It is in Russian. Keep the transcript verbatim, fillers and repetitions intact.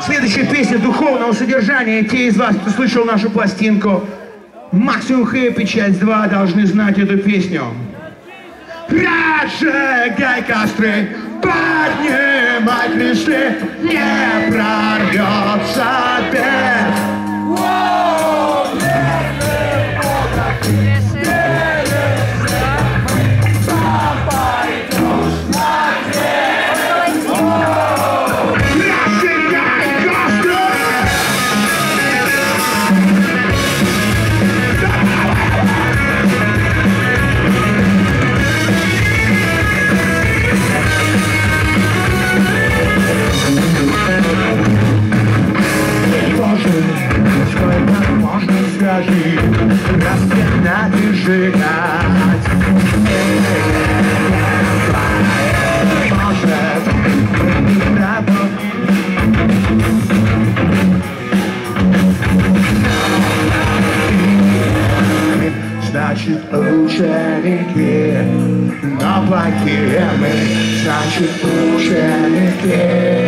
Следующая песня духовного содержания. Те из вас, кто слышал нашу пластинку Максимум Хэппи, часть два, должны знать эту песню. Разжигай костры, поднимай кресты, не прорвется бед. Распинать и сжигать. Может, значит, ученики, но плохие мы, значит, ученики.